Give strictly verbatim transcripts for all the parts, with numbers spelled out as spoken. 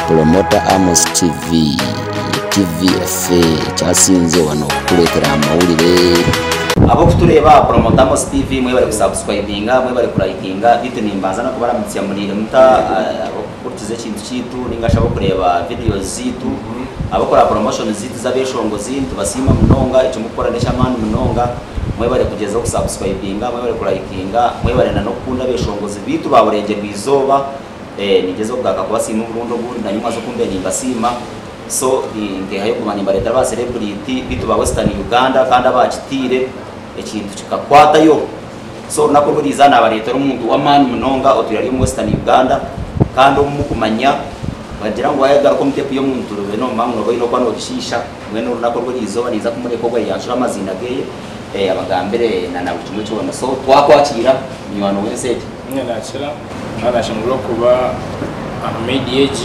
Promoter Amos T V T V F cyasinze wano kurekera amawulire abo kutureba Promoter Amos T V mwe bari kusubscribinga mwe bari kurayikinga bitu nimbanza no kubara mutya muri muta kurtize kintu kitu ningashabo kureba video zitu abakora promotion zitu zabeshongo zintu basima munonga icyo mukora nesha manu munonga mwe bari kugeza ku subscribinga mwe bari kurayikinga mwe bari na no kunda beshongo zitu baburenge bizoba eh nigezo kugaka kubasima urundo gundi na nyuma zo kumbe nimbasima so nge hayo kumanyimba leta ba celebrity bitu ba Western Uganda kandi abakitire ekintu kikakwata yo so nako buriza na bareta rumuntu wa man munonga otuyari mu Western Uganda kandi umukumanya bagira ngo ayaga ko mtepo yo muntu rube no mamwe no kwa no gishisha mwene nako burizo baniza kumure ko gwa yashura amazina geye eh abagambere na na butumwe cyo na so twakwakira nywano wense nyana chira nada shimuro kuba Ahmed Yeji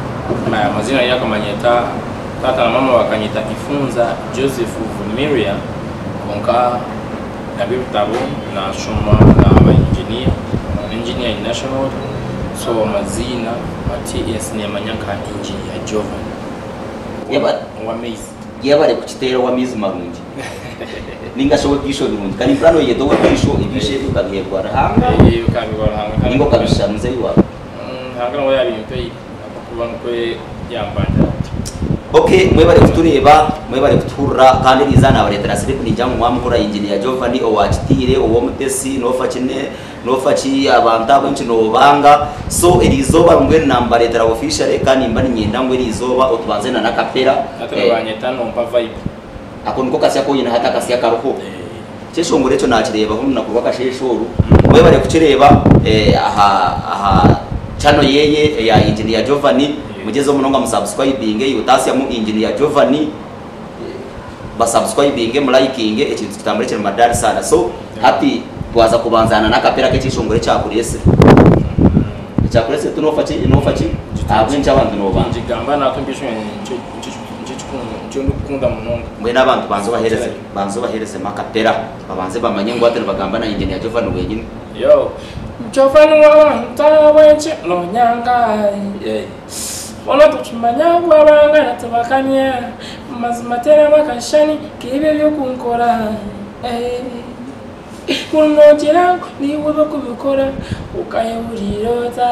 na mazina yako manyeta tata na mama wakanyita Kifunza Joseph Vumiria konka na bibitabo na shoma na engineer engineer in national so mazina mati yes ni manyaka engineer Jovan yaba wa miss yaba re kutitera wa miss marungi ninga showe kisho birungi kandi plano yedo wa kisho ibishe tukabiyegwa hanga eh ukabiyegwa hanga ningo kabisha mzee wa hanga ngo yabi mpe kwe yambanda okay mwe bari kutureba mwe bari kutura kandi nizana abaretera siripu nijamwe mwamukora engineer Jovan o watitire uwo mutesi no fakine no fachi abantu abenshi no banga so irizoba ngwe namba retera official kandi mbani nyenda ngwe irizoba otubanze na nakapera atabanyeta no mpa vibe ako niko kasya ko yina hata kasya karuho cyesho ngure cyo nakireba ho nakuba kasheshoru mwe bari kucireba eh aha aha chano yeye ya engineer Jovan mugezo munonga musubscribinge yutasi ya mu engineer Jovan ba subscribinge mu likinge ekintu kitambere cyo madari sana so happy twaza kubanzana nakapera ke cyishongore cyakurese cyakurese tunofachi inofachi abwenja abantu no banje gamba nakumbisho cyo ndukunda munonga mwe nabantu banzo bahereze banzo bahereze makapera babanze bamanye ngo atene bagamba na engineer Jovan wenyine yo Jovan wa ntawenche no nyanga eh ona tuchimanya ngo abanga natabakanya mazimatera makashani kibe byo kunkora eh kunogera ni wowe kubikora ukayaburirota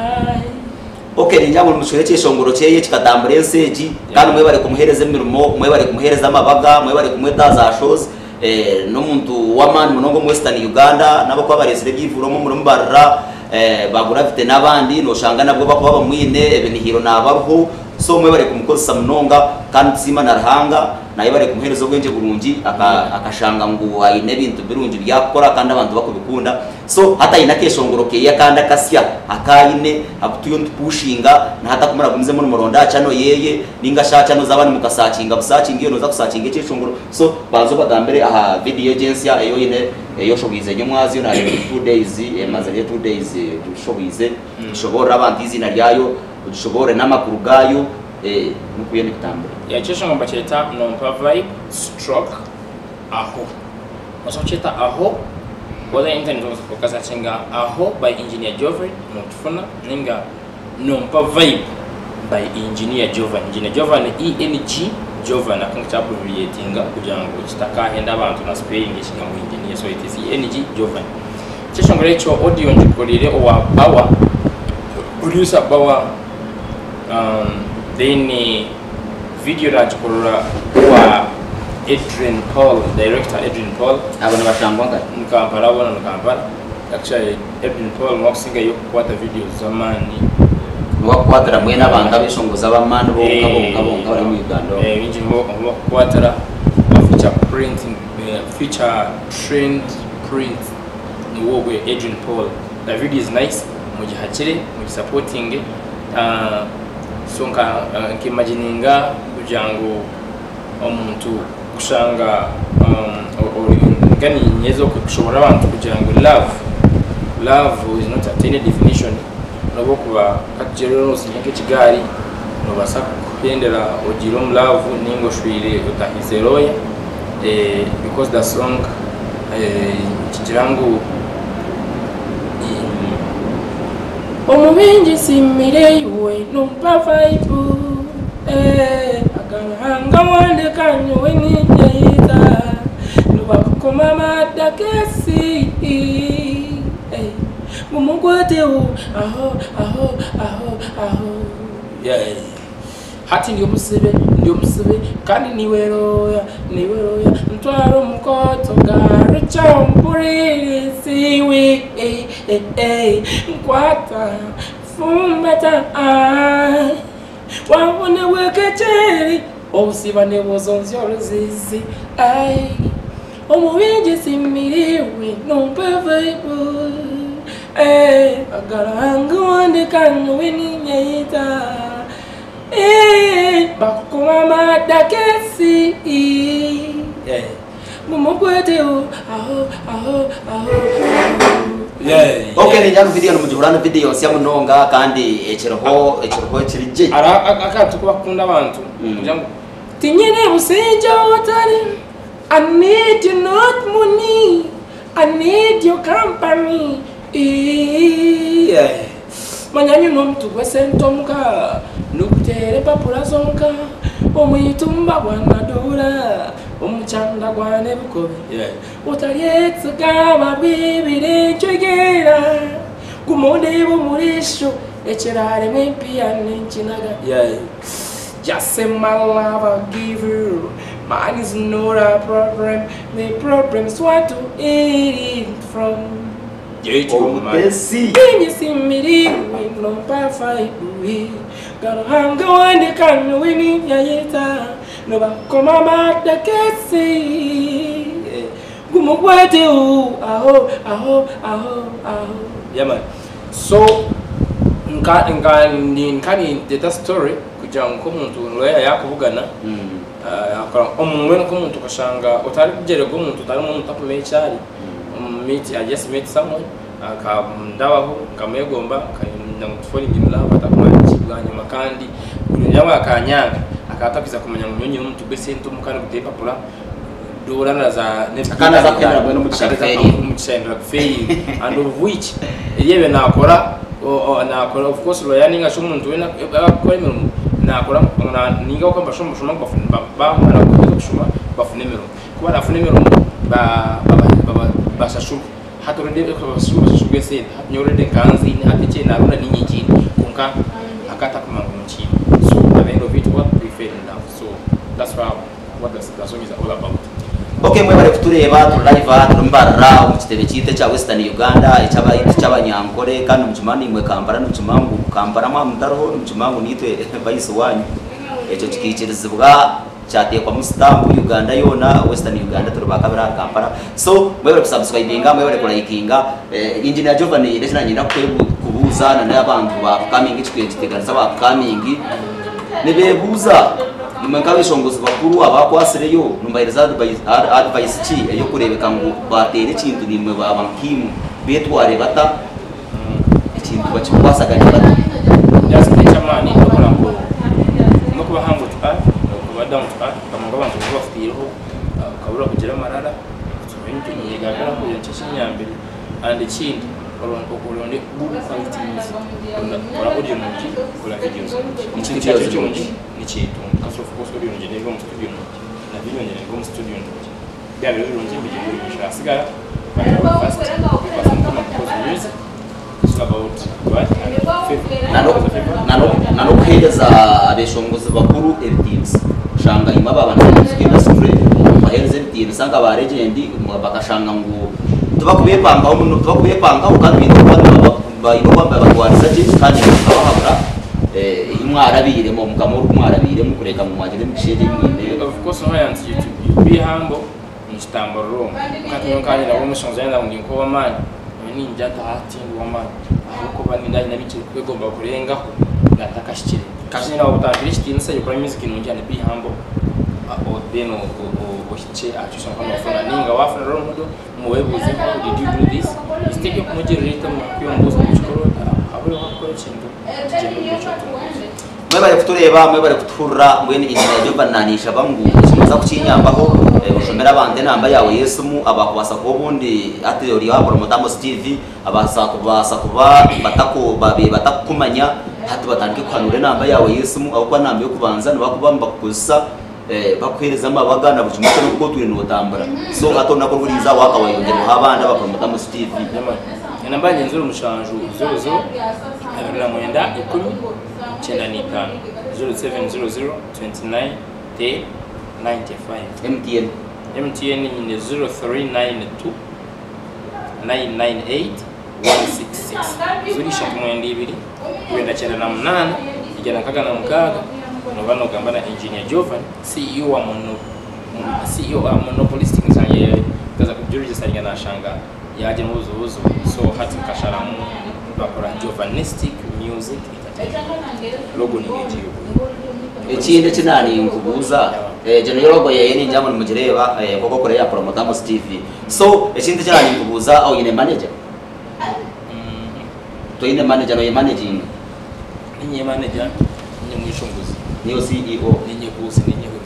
okay njabo mushore cyeshongoro cyeye kikadambure nseji kandi mwe bari kumuhereza mirimo mwe bari kumuhereza amabaga mwe bari kumweta za shows eh no muntu wa man munongo mu Western Uganda nabo kwa baresire byivuro mu muri mbarra eh bagura bite nabandi no shanga nabwo bakuba bamwine ebenihiro nabaruho so mwe bari kumukoza munonga kandi sima narahanga naye bari kumuhereza bwenje burungi akashanga ngo ayine bintu birungi byakora kandi abantu bakubikunda so hata ina keshongoro ke yakanda kasya akayine abutuyo ntupushinga na hata kumara gumize mu muronda cyano yeye ninga shacha no zabani mukasacinga busacinga no za kusacinga cyeshongoro so bazo bagambere aha video agency ayo yine eyo shobize nyo mwazi na two days emaze two days shobize shobora abandizi na ryayo ushobore namakuru gayo eh nukuye nikutambure yachesha ngomba cheta nompa vibe stroke aho masocheta aho wala internet was focus achinga aho by engineer Jovan notfuna ninga nompa vibe by engineer Jovan engineer Jovan E N G Jovan akoncha abbreviatinga kujango kitakahenda abantu na spelling ishikamwe engineer so it is E N G Jovan chesha ngorecho audio njikolire owa bawa producer bawa um then video that korora wa Adrian Paul director Adrian Paul abana bashangwanga nkampara abana nkampara actually Adrian Paul mwakusinga yo kwata videos zamani wakwatara mwe nabanga bishongoza abamana bo kabonga bonga bari mu Uganda eh inji mo kwatara feature printing feature trend print ni wowe Adrian Paul the video is nice mujihakire mujisupporting uh sonka nkimagininga kujango omuntu kushanga um gani nyezo kushobora abantu kujango love love is not a tiny definition nobo kuba katjero sinke kigari no basa kwendera ojirom love ningo shwire utahiseroya eh because the song eh kijirango omubinji simire yuwe we no pafaipu eh agaranga wande kanyo we ni yaita nuba kumama dakesi eh mumukwate u aho aho aho aho yeah hati ndio musibe ndio musibe kandi niwe roya niwe roya ntwaro mukoto garo chompuri siwi eh eh eh nkwata fumbata ai wabone wekecheri osibane bozonzyo zizi ai omubinje simiriwe no perfect eh agaranga wande kanyo weni nyaita eh bakuma dakesi eh mumukwete aho aho aho yeah okay ni nyaru video no mujurana video sia munonga kandi ekiroho ekiroho kirije ara akatu kubakunda abantu kujangu tinyene busenja otari I need you not money I need your company yeah manyanyu no mtu kwesentomka nukutere papula zonka omuyitumba gwanadura omuchanda gwane bukobe yeah utalietsuka babibire chegera gumonde bumurisho echirare mpiane nchinaga yeah just say my love I'll give you mine is not a problem the problem is what to eat it from oh Bessie can you see me we no perfect we gotta hang on the can we need yaita no ba koma mata kesi gumukwete u aho aho aho aho yeah man so nka nka ni nkani data story kugira ngo umuntu roya yakuvugana akora umwe no kumuntu kashanga utari kugere go umuntu utari umuntu tapume cyari meet I just met someone akamdabaho kamegomba kanyina mutfoni ndimla batakumanya kibwanyuma kandi unyama akanyanga akatakiza kumenya munyonyi umuntu besento mukana kutepa pula dorana za akana za kwenda bweno mutshendra kufeyi and of which yebe nakora nakora of course lo yaninga shumuntu wena kwemero nakora na ninga ukamba shumu shumu bafuna ba mara kushuma bafune mero kuba nafune mero ba baba basa shumu haturende ko shumu shumu se nyorede kanzi ni atiche na runa ninyiki kunka akata kumangu nchi so at the end of it what we fell in love so that's how what the, the song is all about. Okay mwe bari kutureba tu live turumbarra mu kitebe cyite cya Western Uganda icyaba cy'abanyankore kandi mujumani mwe kambara n'umujumangu kambara mwa mutaroho n'umujumangu nitwe bayise wanyu eco kikirizibwa cyatekwa mu stamp Uganda yona Western Uganda turubakabira Kampala so mwe bari kusubscribinga mwe bari kurayikinga Engineer Jovan ndetse nanyina kubuzana n'abantu ba coming ikiteganza ba coming nibebuza imakabe shongozi bakuru abakwasireyo numbairiza advice ki eyo kurebeka ngo batere ikintu nimwe babankimu betware bata ikintu bakikwasaganya bata just the chamani okora ngo no kuba hangu twa kuba down twa kamanga abantu bafitiyeho kabura kugira marara tumenye nyegagara ko yacisha nyambere and ikindi oronko kuronde bubu fighting kora audio nji kora videos ikintu cyacu cyonji n'ikintu kaso focus audio nji nego mu studio na video nji nego mu studio nji bya rero nji video nji asigara fast fast it's about what nano nano nano kweza abeshongozi bakuru Endinzi shanga ima babana n'ikigenda sifre bahenze Endinzi sanga ba legend bakashanga ngo tubakubiye panga umuntu tubakubiye panga ukandi bintu ba ino bamba batwariza je kandi abahabura eh imwarabire mu mukamuru kumwarabire mu kureka mu mwagire mukishije mwine of course no yansi YouTube be humble mustambaro mukatyo kandi nabo mushonza yenda ngo ko bamani ni njata hati ngoma ahubwo bani ndani nabice kwegomba kurenga gatakashikire kandi nawo butangirishye tinse yukora music nunjane be humble o deno o hiche atusha kama fana ninga wafana rolo mudo muwebuze how did you do this mistake yo kumujirita mu kyombozo kuchikoro abure wakora chintu jeno cyoto mwe bari kutureba mwe bari kuturra mwene Engineer Jovan nanisha bangu kimaza kukinyambaho ushomera bande namba yawe Yesu mu abakubasa ko bundi ati yori wa Promoter Amos T V abasa kubasa kuba batako babe batakumanya hatu batandike kwanura namba yawe yesimu aho kwa namba yo kubanza nabakubamba kusa eh bakwereza amabaga na bucumuko n'ubwo turi n'utambara so hato nako buriza wakawayongera habana bapromota mu Steve namba ngenzura umushanju zero zero na mwenda ikumi cyenda n'itanu zero seven zero zero twenty-nine ten ninety-five. M T N M T N ni zero three nine two nine nine eight one six six. Zuri shaka mwenda ibiri wenda cyenda na munana igera kaga na mukaga nobano gambana engineer Jovan C E O wa mono C E O wa monopolistic nsanye kaza kujurije sanya na shanga yaje muzo uzo so hati kasharamu bakora Jovanistic music logo ni ngiyo ikindi kinani ngubuza eh jeno logo ye ni njamo mujireba eh koko kore ya promota mu Steve so ikindi kinani ngubuza au yine manager to yine manager no ye managing ni ye manager ni mwishunguzi niyo C E O ni nye boss ni nye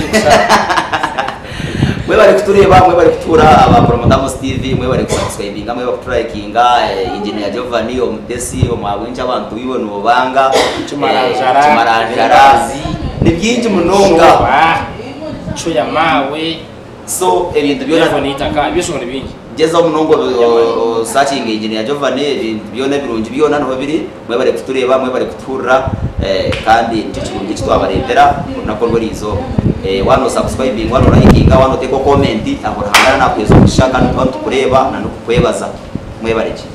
mwe bari kutureba mwe bari kutura aba promota mu Steve mwe bari subscribing mwe bakutura ikinga engineer Jovan yo mutesi o mwabwenja abantu bibo no banga chumaranjara chumaranjara ni byinji munonga cyo ya mawe so ebintu byona bonitaka byishobora bingi jeza umunongo searching engineer Jovan ibintu byona birungi byona no babiri mwe bari kutureba mwe bari kutura eh kandi nicyo kitwabaretera nako rworizo eh wano subscribing wano likinga wano teko comment aho hangana na kwezo gushaka n'abantu kureba na no kwebaza mwe bareke